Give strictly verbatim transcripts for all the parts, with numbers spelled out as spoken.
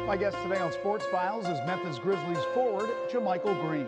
My guest today on Sports Files is Memphis Grizzlies forward Jamychal Green.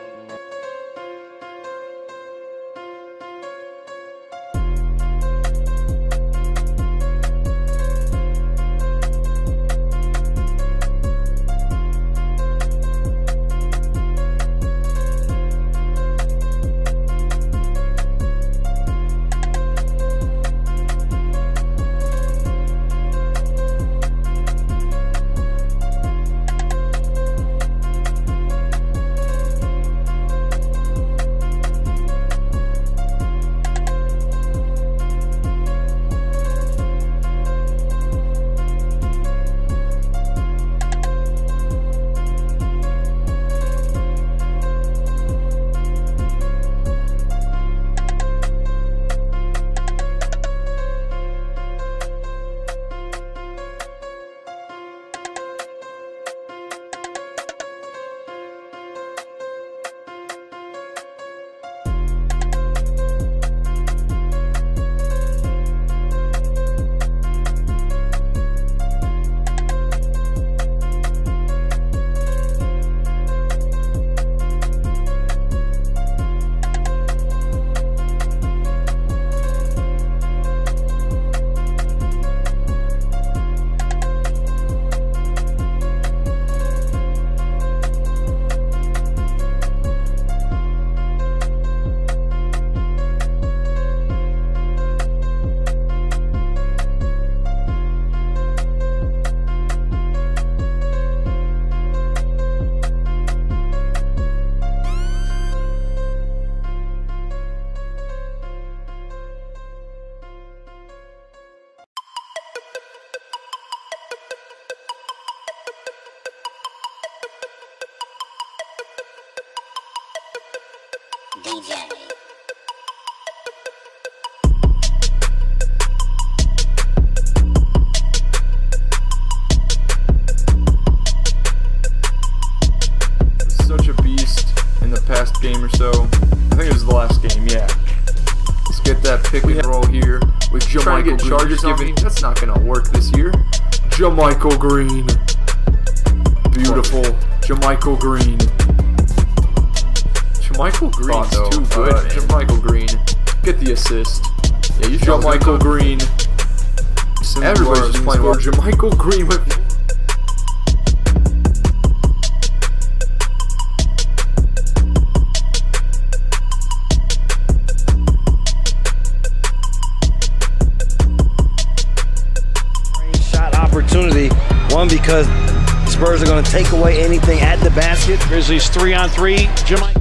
D J. Such a beast in the past game or so. I think it was the last game, yeah. Let's get that pick and roll here with Jamychal Green. Charges giving. That's not gonna work this year. Jamychal Green. Beautiful. Jamychal Green. Jamychal Green's oh, too good. Uh, Jamychal Green. Get the assist. Yeah, you Jamychal Green. Everybody's just playing well. Jamychal Green with shot opportunity. One, because Spurs are going to take away anything at the basket. Grizzlies three on three. Jamychal.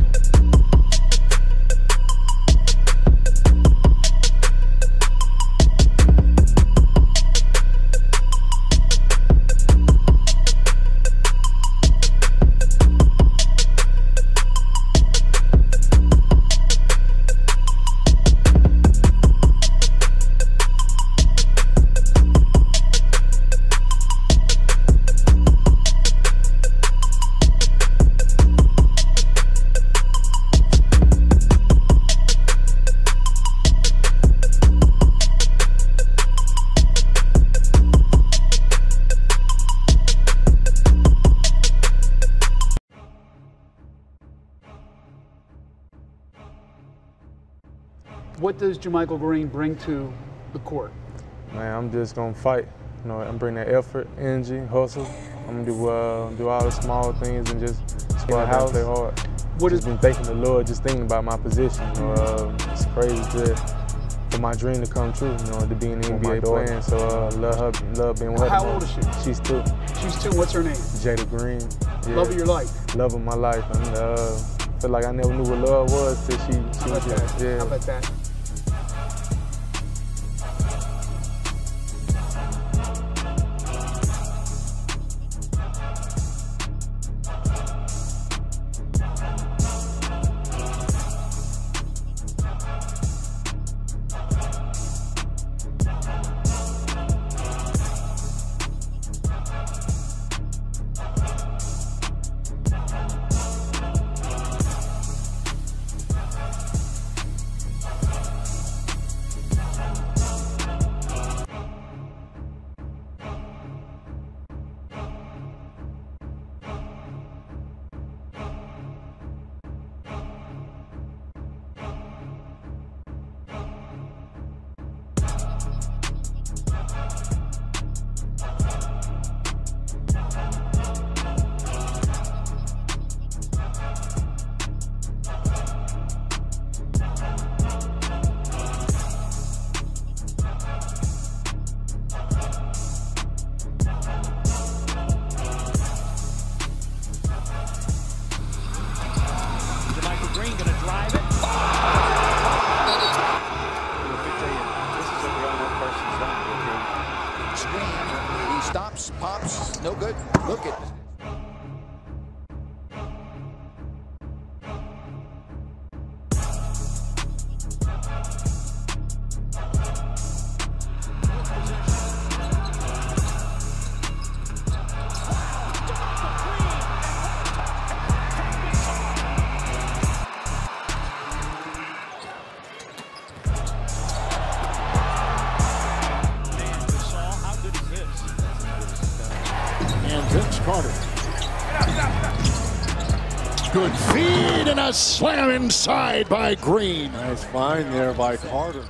What does Jamychal Green bring to the court? Man, I'm just gonna fight. You know, I'm bringing that effort, energy, hustle. I'm gonna do uh, do all the small things and just squad out, play hard. What just is been thanking the Lord, just thinking about my position. You know, uh, it's crazy to, for my dream to come true. You know, to be in the N B A playing. So uh, love her, love being with her. How old is she? She's two. She's two. What's her name? Jamychal Green. Yeah. Love of your life. Love of my life. And uh, feel like I never knew what love was till she. she How about was that? Yeah. How about that? pops, pops, no good. Look at. Carter. Good feed and a slam inside by Green. Nice find there by Carter.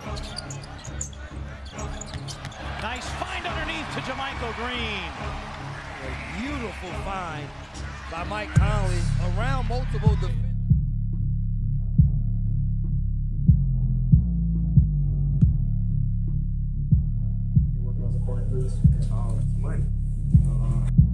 Nice find underneath to Jamychal Green. A beautiful find by Mike Conley around multiple defenders. Oh, it's money. Uh,